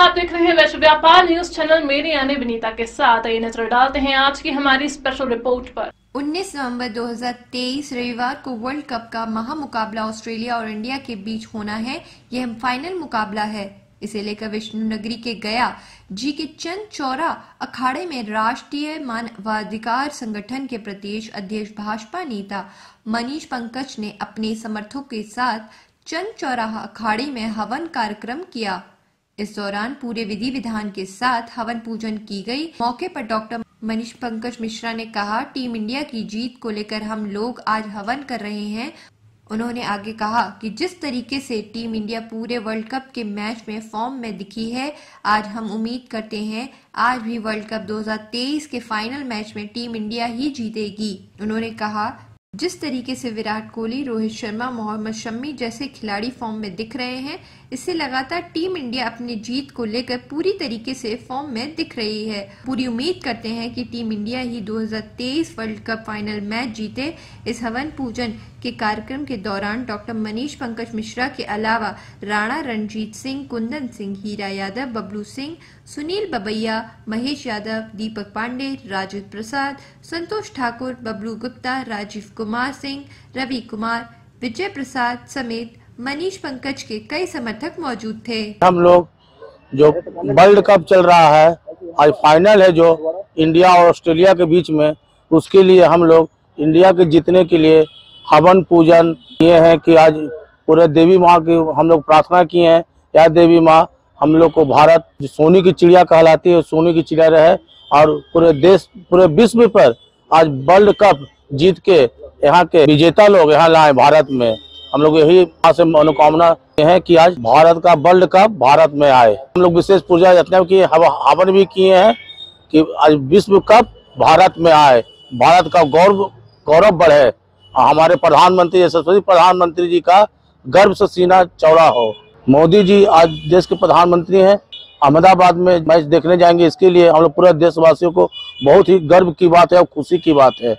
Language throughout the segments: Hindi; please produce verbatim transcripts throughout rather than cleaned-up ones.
आप देख रहे हैं वैश्व व्यापार न्यूज चैनल। मेरे यानी विनीता के साथ आइए नजर डालते हैं आज की हमारी स्पेशल रिपोर्ट पर। उन्नीस नवंबर दो हज़ार तेईस रविवार को वर्ल्ड कप का महामुकाबला ऑस्ट्रेलिया और इंडिया के बीच होना है। यह फाइनल मुकाबला है। इसे लेकर विष्णुनगरी के गया जी के चंद चौरा अखाड़े में राष्ट्रीय मानवाधिकार संगठन के प्रदेश अध्यक्ष भाजपा नेता मनीष पंकज ने अपने समर्थकों के साथ चंद चौराहा अखाड़े में हवन कार्यक्रम किया। इस दौरान पूरे विधि विधान के साथ हवन पूजन की गई। मौके पर डॉक्टर मनीष पंकज मिश्रा ने कहा, टीम इंडिया की जीत को लेकर हम लोग आज हवन कर रहे हैं। उन्होंने आगे कहा कि जिस तरीके से टीम इंडिया पूरे वर्ल्ड कप के मैच में फॉर्म में दिखी है, आज हम उम्मीद करते हैं आज भी वर्ल्ड कप दो हज़ार तेईस के फाइनल मैच में टीम इंडिया ही जीतेगी। उन्होंने कहा, जिस तरीके से विराट कोहली, रोहित शर्मा, मोहम्मद शमी जैसे खिलाड़ी फॉर्म में दिख रहे हैं, इससे लगातार टीम इंडिया अपनी जीत को लेकर पूरी तरीके से फॉर्म में दिख रही है। पूरी उम्मीद करते हैं कि टीम इंडिया ही दो हज़ार तेईस वर्ल्ड कप फाइनल मैच जीते। इस हवन पूजन के कार्यक्रम के दौरान डॉक्टर मनीष पंकज मिश्रा के अलावा राणा रणजीत सिंह, कुंदन सिंह, हीरा यादव, बबलू सिंह, सुनील बबैया, महेश यादव, दीपक पांडे, राजेंद्र प्रसाद, संतोष ठाकुर, बबलू गुप्ता, राजीव कुमार सिंह, रवि कुमार, विजय प्रसाद समेत मनीष पंकज के कई समर्थक मौजूद थे। हम लोग जो वर्ल्ड कप चल रहा है, आज फाइनल है जो इंडिया और ऑस्ट्रेलिया के बीच में, उसके लिए हम लोग इंडिया के जीतने के लिए हवन पूजन किए हैं कि आज पूरे देवी माँ की हम लोग प्रार्थना किए हैं, या देवी माँ हम लोग को भारत जो सोने की चिड़िया कहलाती है, सोने की चिड़िया रहे और पूरे देश पूरे विश्व पर आज वर्ल्ड कप जीत के यहाँ के विजेता लोग यहाँ लाए भारत में। हम लोग यही यहाँ से मनोकामना है कि आज भारत का वर्ल्ड कप भारत में आए। हम लोग विशेष पूजा अर्चना किए, हवन भी किए हैं कि आज विश्व कप भारत में आए, भारत का गौरव गौरव बढ़े, हमारे प्रधानमंत्री यशस्वी प्रधानमंत्री जी का गर्व से सीना चौड़ा हो। मोदी जी आज देश के प्रधानमंत्री हैं, अहमदाबाद में मैच देखने जाएंगे। इसके लिए हम लोग पूरे देशवासियों को बहुत ही गर्व की बात है और खुशी की बात है।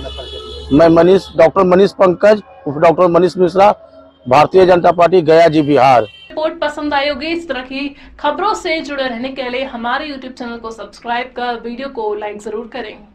मैं Manish doctor Manish Pankaj doctor Manish Mishra, Bharatiya Janata party, गया जी, बिहार। रिपोर्ट पसंद आई होगी। इस तरह की खबरों से जुड़े रहने के लिए हमारे यूट्यूब चैनल को सब्सक्राइब कर वीडियो को लाइक जरूर करें।